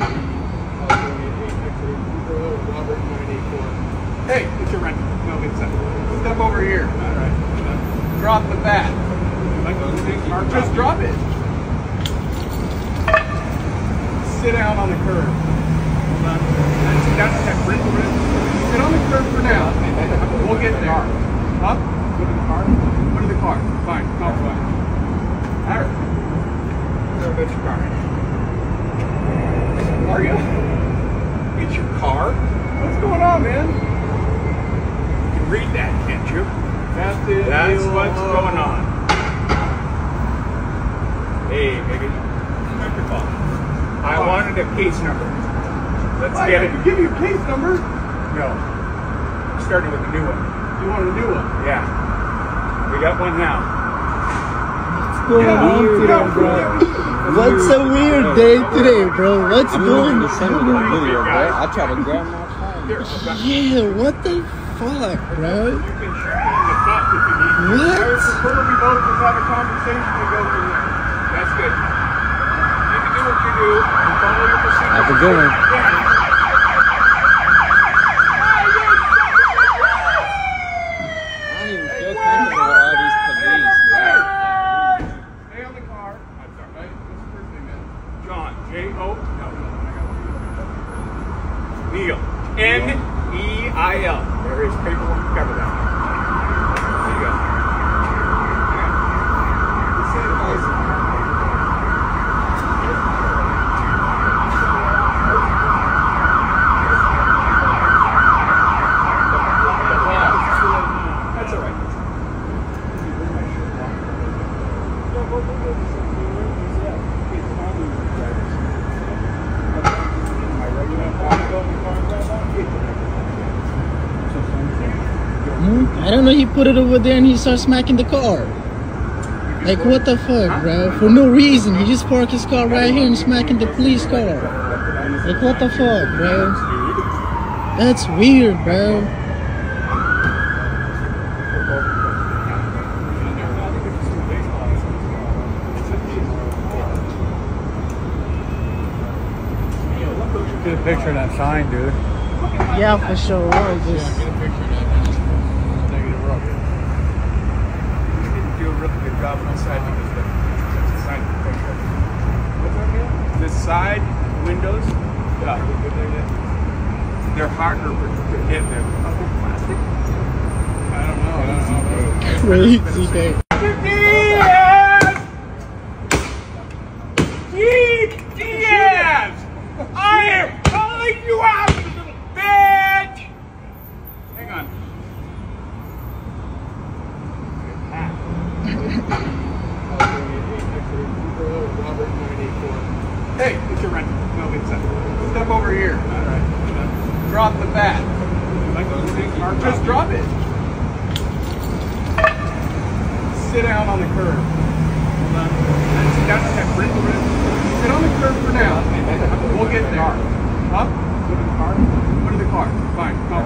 Hey, it's your rental. No, it's step over here. All right. Drop the bat. Just drop it. Sit down on the curb. Hold on. That's that rental. Sit on the curb for now. We'll get there. Up. Go to the car. Go to the car. Fine. All right. All right. Go to your car. Are you? It's your car? What's going on, man? You can read that, can't you? That's what's going on. Hey, baby. Where's your call? I wanted a case number. Let's get it. I can give you a case number? No. I'm starting with a new one. You want a new one? Yeah. We got one now. What's going on today, bro? What's a weird day today, bro? What's going on? Video, bro. I try to grab my phone. Yeah, what the fuck, bro? You can shoot me in the butt if you need to. What? I would prefer we both just have a conversation and go from there. That's good. You can do what you do and follow your procedure. Have a good one. Neil. N-E-I-L. There is paperwork to cover that. There you go. That's all right. I don't know, he put it over there and he starts smacking the car. Like, what the fuck, bro? For no reason. He just parked his car right here and smacking the police car. Like, what the fuck, bro? That's weird, bro. Get a picture of that sign, dude. Yeah, for sure. Get a picture of that. Negative road. You didn't do a really good job on the side because that's a sign of the picture. What's that mean? The side windows, they're harder to hit than plastic. I don't know. Crazy day. Diaz! I am calling you out, you little bitch! Hang on. Hey, it's your rental. No, it's step over here. All right. Drop the bat. Just drop it. Sit down on the curb. Hold on. That's that rental. Sit on the curb for now. We'll get there. Up. Go to the car. Go to the car. Fine.